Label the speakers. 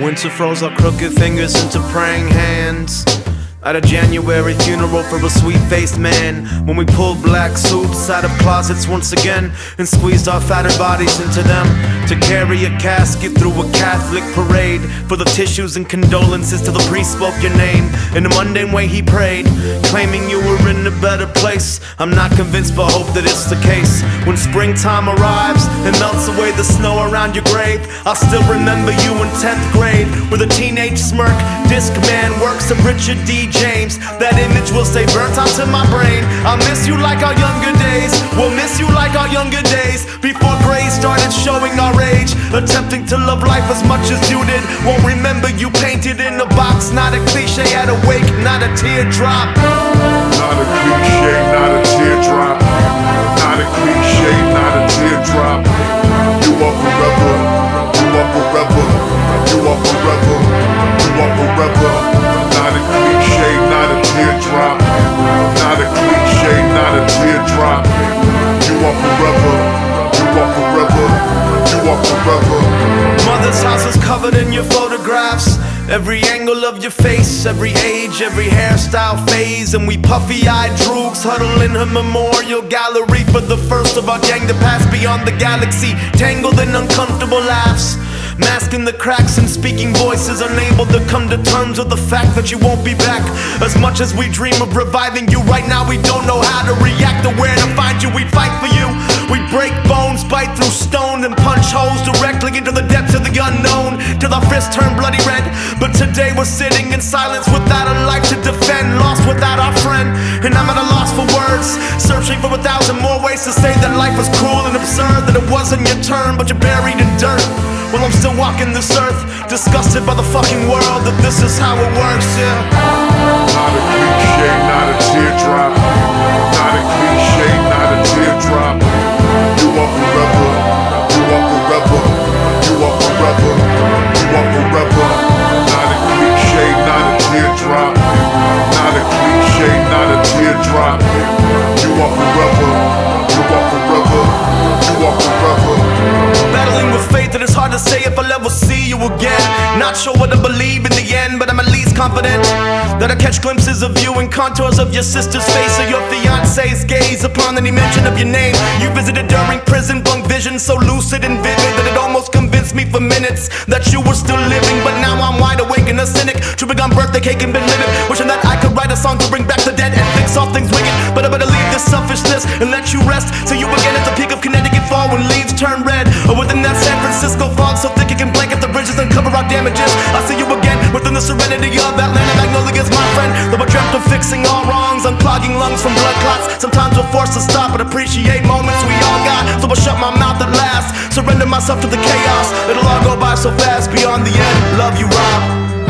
Speaker 1: Winter froze our crooked fingers into praying hands at a January funeral for a sweet-faced man, when we pulled black suits out of closets once again and squeezed our fatter bodies into them to carry a casket through a Catholic parade for the tissues and condolences till the priest spoke your name. In a mundane way he prayed, claiming you were in a better place. I'm not convinced but hope that it's the case. When springtime arrives and melts away the snow around your grave, I'll still remember you in 10th grade with a teenage smirk, Discman, works of Richard D. James. That image will stay burnt onto my brain. I'll miss you like our younger days. We'll miss you like our younger days, before gray started showing our age, attempting to love life as much as you did. Won't remember you painted in a box, not a cliche at a wake, not a teardrop.
Speaker 2: Not a cliche, not a teardrop. Not a cliche, not a teardrop. You are forever, you are forever, you are forever, you are forever. Not a cliche, not a teardrop. Not a cliche, not a teardrop. You are forever, you are forever, you are forever.
Speaker 1: Mother's house is covered in your photographs, every angle of your face, every age, every hairstyle phase. And we puffy-eyed droogs huddle in her memorial gallery for the first of our gang to pass beyond the galaxy, tangled in uncomfortable laughs, masking the cracks and speaking voices, unable to come to terms with the fact that you won't be back. As much as we dream of reviving you, right now we don't know how to react or where to find you. We fight for you, we break bones, bite through stone, and punch holes directly into the depths of the unknown, till our fists turn bloody red. But today we're sitting in silence without a life to defend, lost without our friend. And I'm at a loss for words, searching for 1,000 more ways to say that life was cruel and absurd, that it wasn't your turn but you're buried in dirt. Well, I'm still walking this earth, disgusted by the fucking world, that this is how it works, yeah.
Speaker 2: Not a cliche, not a teardrop. Not a cliche, not a teardrop. You are forever, you are forever, you are forever, you are forever. Not a cliche, not a teardrop. Not a cliche, not a teardrop. You are forever, you are forever, you are forever.
Speaker 1: Battling with faith, it is hard to say if I'll ever see you again. Not sure what I believe in the end, but I'm at least confident that I catch glimpses of you and contours of your sister's face, or your fiance's gaze upon any mention of your name. You visited during prison, bunk vision so lucid and vivid that it almost convinced me for minutes that you were still living. But now I'm wide awake and a cynic, tripping on birthday cake and been living, wishing that I could write a song to bring back the dead and fix all things wicked. But I better leave this selfishness and let you rest till you again at the peak of Connecticut fall when leaves turn red, or within that San Francisco fog so thick it can blanket the bridges and cover our damages. I'll see you again within the serenity of Atlanta magnolias, my friend. Though I dreamt of fixing all wrongs, unclogging lungs from blood clots, sometimes we're forced to stop and appreciate moments we all got. So I shut my mouth at last, surrender myself to the chaos. It'll all go by so fast beyond the end. Love you, Rob.